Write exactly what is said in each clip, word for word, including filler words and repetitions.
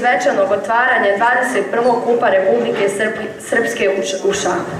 svečanog otvaranja dvadeset prvog kupa Republike Srpske u šahu.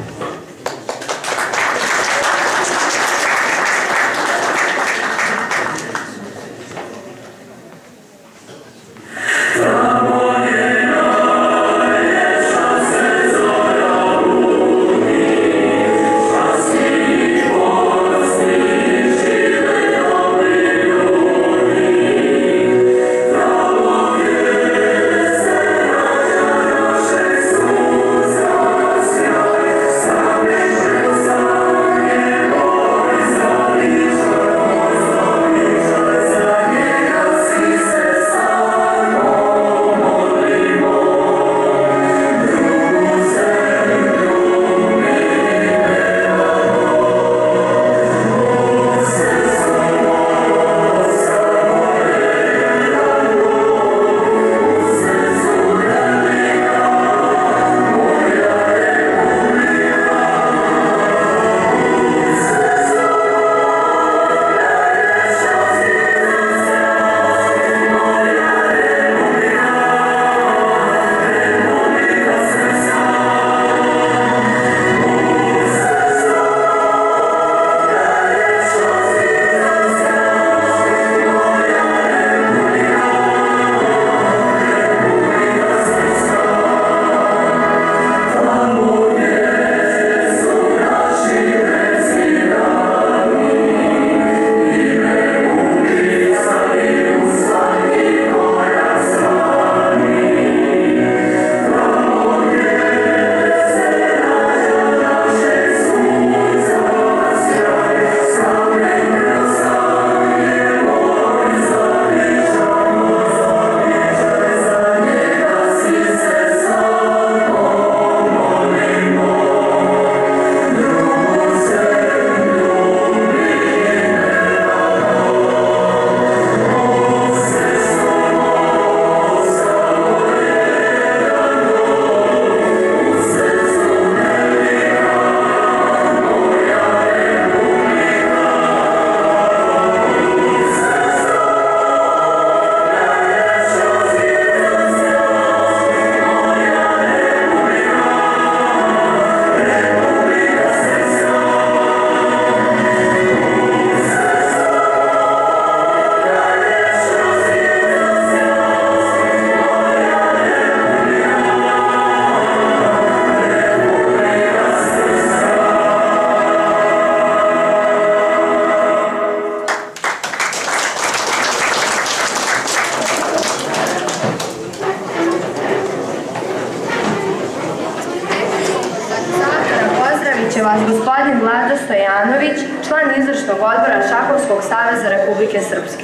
će vas gospodin Vlado Stojanović, član izvršnog odbora Šahovskog saveza Republike Srpske.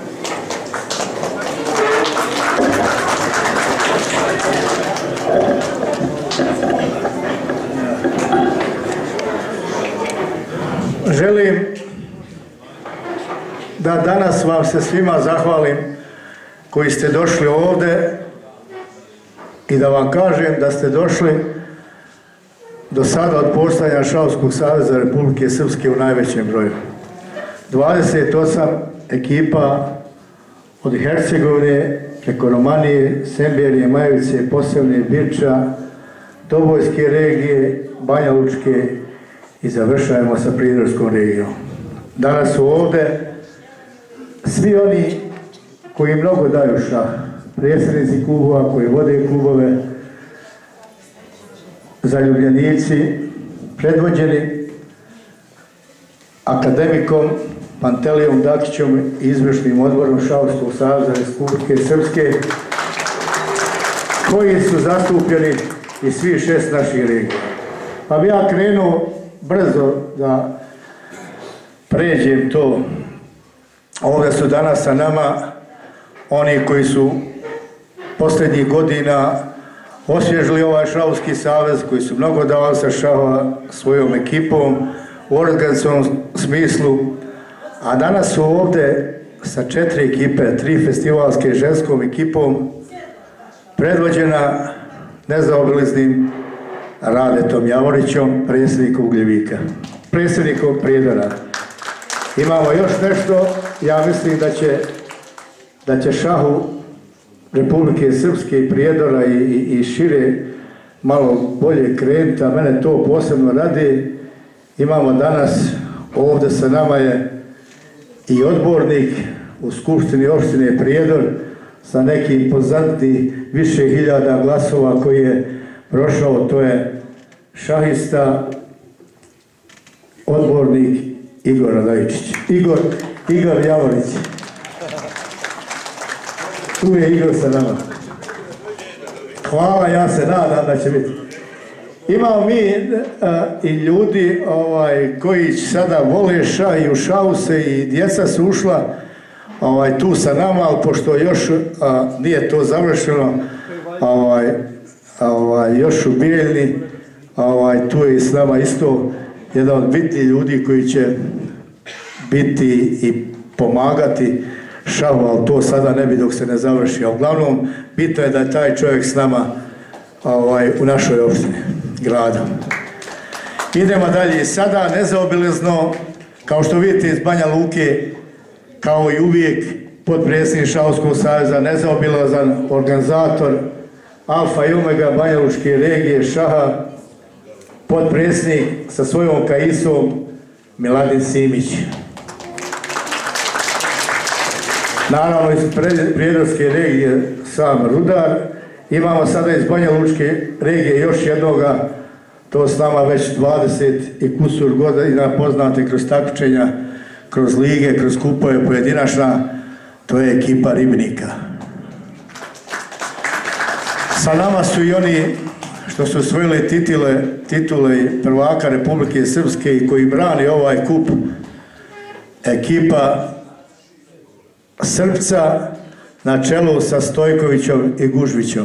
Želim da danas vam se svima zahvalim koji ste došli ovde i da vam kažem da ste došli do sada od postojanja Šahovskog saveza Republike Srpske u najvećem broju. dvadeset osam ekipa od Hercegovine preko Romanije, Semberije, Majevice, Posavine, Birča, Dobojske regije, Banja Lučke i završajemo sa Prijedorskom regijom. Danas su ovde svi oni koji mnogo daju šah, predsjednici klubova koji vode klubove, zaljubljenici, predvođeni akademikom Pantelijom Dakićom i izvršnim odborom Šahovskog saveza Republike Srpske, koji su zastupljeni iz svih šest naših regija. Pa bi ja krenuo brzo da pređem to. Ovdje su danas sa nama oni koji su posljednjih godina osvježili ovaj Šahovski savez, koji su mnogo davali sa šahova svojom ekipom u organizacionom smislu, a danas su ovdje sa četiri ekipe, tri festivalske ženskom ekipom, predvođena nezaobilaznim Radetom Javorićom, predsjednikom Ugljevika, predsjednikom Prijedora. Imamo još nešto, ja mislim da će, da će šahu Republike Srpske i Prijedora i, i, i šire malo bolje krenuti, a mene to posebno radi. Imamo danas, ovdje sa nama je i odbornik u Skupštini opštine Prijedor sa nekim impozantni više hiljada glasova koji je prošao, to je šahista, odbornik Igor Radojčić. Igor, Igor Javorić. Tu je Igor sa nama. Hvala, ja se nadam da će biti. Imamo mi a, i ljudi ovaj, koji sada vole ša i u šahu se i djeca su ušla ovaj, tu sa nama, ali pošto još a, nije to završeno, ovaj, ovaj, još u Bijeljni, ovaj, tu je s nama isto jedan od bitnih ljudi koji će biti i pomagati šahu, ali to sada ne bi dok se ne završi. A uglavnom, bitno je da je taj čovjek s nama ovaj, u našoj opštini, grada. Idemo dalje. Sada nezaobilazno, kao što vidite iz Banja Luke, kao i uvijek, potpredsjednik Šahovskog saveza, nezaobilazan organizator Alfa i Omega Banja Lučke regije, šaha, potpredsjednik sa svojom kaisom Miladin Simić. Naravno iz Prijedorske regije sam Rudar. Imamo sada iz Banja Lučke regije još jednoga, to s nama već dvadeset i kusur godina poznate kroz takmičenja, kroz lige, kroz kupove pojedinačna, to je ekipa Ribnika. Sa nama su i oni što su osvojili titule, titule prvaka Republike Srpske i koji brani ovaj kup, ekipa Srpca na čelu sa Stojkovićom i Gužvićom.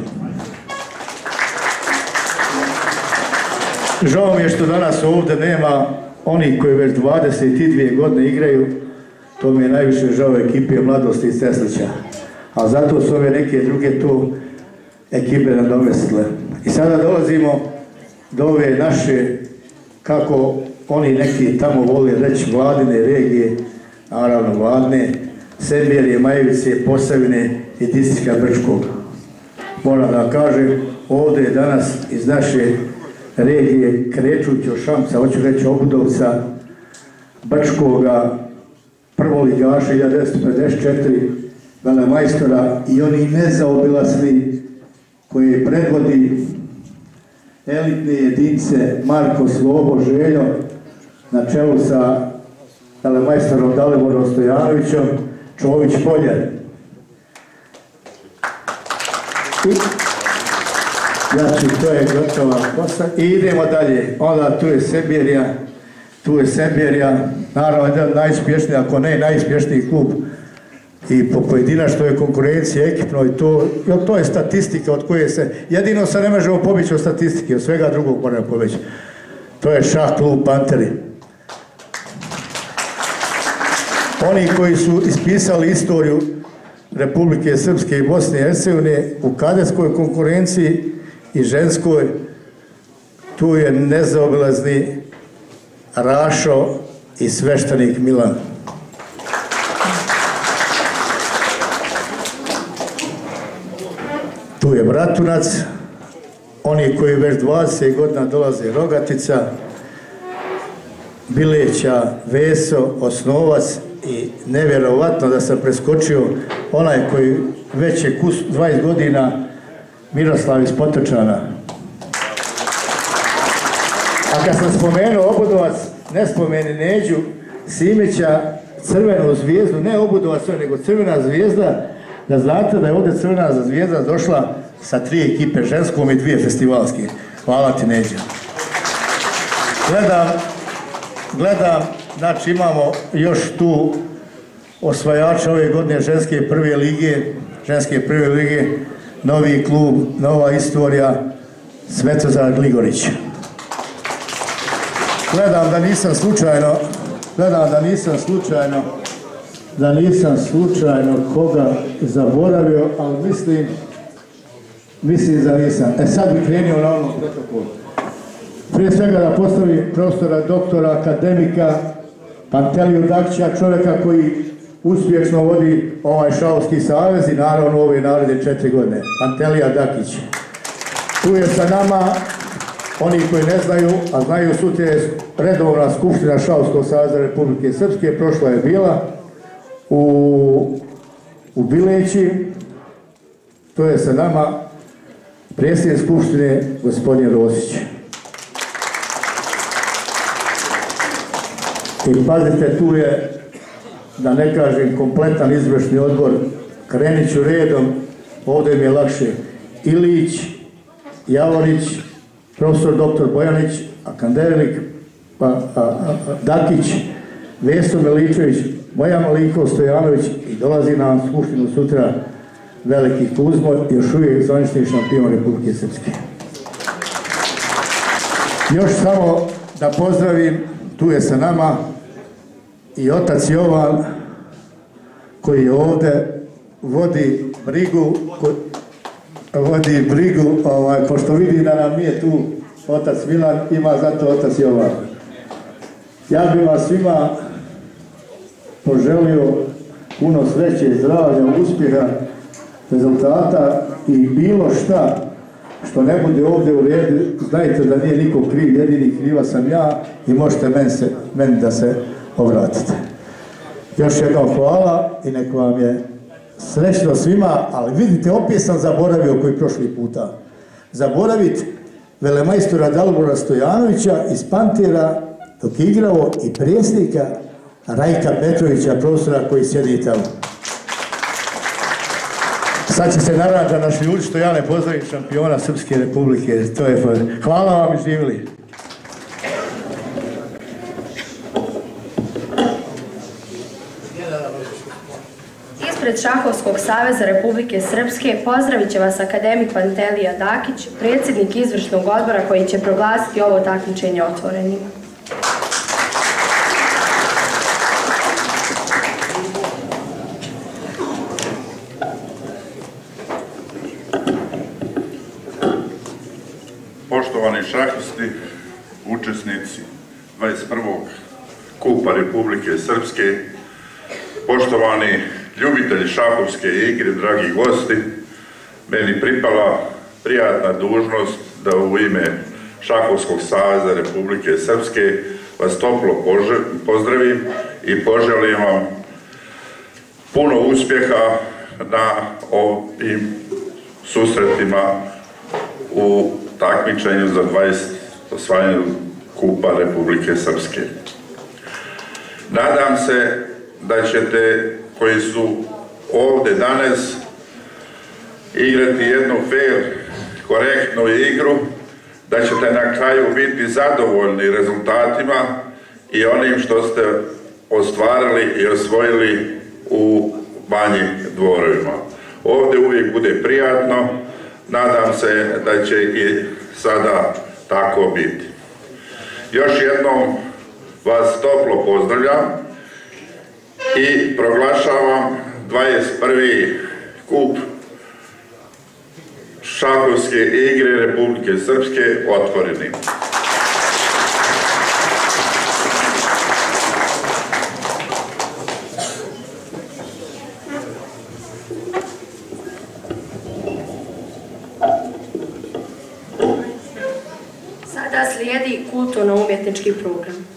Žao mi je što danas ovdje nema onih koji već dvadeset dvije godine igraju, to mi je najviše žao ekipe Mladosti iz Ceslića, a zato su ove neke druge tu ekipe nadomestile. I sada dolazimo do ove naše, kako oni neki tamo voli reći, Vladine regije, naravno Vladne, Semberije, Majevice, Posavine i distrikta Brčkog. Moram da kažem, ovdje je danas iz naše regije krećući od Šamca, hoću reći Obudovca, Brčkoga, prvoligaša hiljadu devetsto pedeset četiri, velemajstora i oni nezaobilazni koji predvodi elitne jedince Marko Slobo Željo na čelu sa velemajstorom Daliborom Stojanovićom, Čović Poljar. Znači, to je gotova posla. I idemo dalje. Onda tu je Semberija, tu je Semberija, naravno jedan najuspješniji, ako ne najuspješniji klub i po pojedinačnoj je konkurencija ekipno i to, to je statistika od koje se, jedino se ne možemo pobjeći od statistike, od svega drugog moramo pobjeći. To je šah klub Panteri. Oni koji su ispisali istoriju Republike Srpske i Bosne i Hercegovine u kadetskoj konkurenciji i ženskoj, tu je nezaobilazni Rašo i sveštenik Milan. Tu je Bratunac, oni koji već dvadeset godina dolaze Rogatica, Bileća, Veso, Osnovac i nevjerovatno da sam preskočio onaj koji već je dvadeset godina Miroslav iz Potočana. A kad sam spomenuo Obudovac, ne spomeni Neđu Simića, Crvenu zvijezdu, ne Obudovac, nego Crvena zvijezda, da znate da je ovdje Crvena zvijezda došla sa tri ekipe, ženskom i dvije festivalske. Hvala ti, Neđa. Gledam, gledam, znači imamo još tu osvajača ove godine ženske prve lige, ženske prve lige, novi klub, nova istorija, Svetozar Gligorić. Gledam da nisam slučajno, gledam da nisam slučajno, da nisam slučajno koga zaboravio, ali mislim, mislim da nisam. E sad bi krenio na onom protokolu. Prije svega da postavim profesora, doktora, akademika Panteliju Dakća, čovjeka koji uspješno vodi ovaj šahovski savez i naravno ove naredne četiri godine. Pantelija Dakić. Tu je sa nama, oni koji ne znaju, a znaju, sutra je redovna skupština Šahovskog saveza Republike Srpske, prošla je bila u, u Bileći. Tu je sa nama predsjednik skupštine gospodin Rosić. I pazite, tu je, da ne kažem, kompletan izvršni odbor. Krenit ću redom, ovdje mi je lakše. Ilić, Javorić, profesor doktor Bojanić, Akandelik, pa, a, a, a, Dakić, Veso Miličević, Moja Malinko Stojanović i dolazi na skupštinu sutra Veliki Kuzmo, još uvijek zvanični šampion Republike Srpske. Još samo da pozdravim, tu je sa nama i otac Jovan, koji je ovdje, vodi brigu, ko, vodi brigu, ovaj, pošto vidi da nam nije tu otac Milan, ima zato otac Jovan. Ja bih vas svima poželio puno sreće, zdravlja, uspjeha, rezultata i bilo šta što ne bude ovdje u redu, znajte da nije niko kriv, jedini kriva sam ja i možete meni, se, meni da se obratite. Još jednom hvala i nek vam je srećno svima, ali vidite, opet sam zaboravio koji prošli puta. Zaboraviti velemajstora Dalibora Stojanovića iz Pantera, dok je igrao i predsjednika Rajka Petrovića, profesora koji sjedi tamo. Sad će se naravno da naš ljudi što ja ne pozdravim šampiona Srpske Republike. To je hvala vam i živjeli. Ispred Šahovskog saveza Republike Srpske pozdravit će vas akademik Pantelija Dakić, predsjednik izvršnog odbora koji će proglasiti ovo takmičenje otvorenim. Poštovani šahisti, učesnici dvadeset prvog kupa Republike Srpske, poštovani ljubitelji šahovske igre, dragi gosti, meni pripala prijatna dužnost da u ime Šahovskog saveza Republike Srpske vas toplo pozdravim i poželim vam puno uspjeha na ovim susretima u takmičenju za dvadeset osvajanje kupa Republike Srpske. Nadam se da ćete, koji su ovdje danas, igrati jednu fair, korektnu igru, da ćete na kraju biti zadovoljni rezultatima i onim što ste ostvarili i osvojili u Banji Dvorovima. Ovdje uvijek bude prijatno, nadam se da će i sada tako biti. Još jednom vas toplo pozdravljam i proglašavam dvadeset prvi kup šahovske igre Republike Srpske otvorenim. Sada slijedi kulturno-umjetnički program.